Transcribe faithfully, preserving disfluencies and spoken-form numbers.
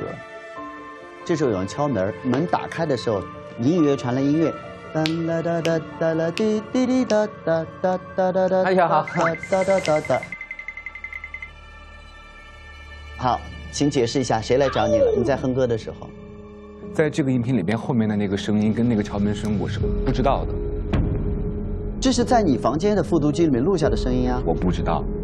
这时候有人敲门，门打开的时候，隐隐约传来音乐。哒啦哒哒哒啦滴滴滴哒哒哒哒哒哒。 哎呀， 哒哒哒哒。好，请解释一下，谁来找你了？你在哼歌的时候。 在这个音频里边，后面的那个声音跟那个敲门声，我是不知道的。 这是在你房间的复读机里面录下的声音啊？ 我不知道。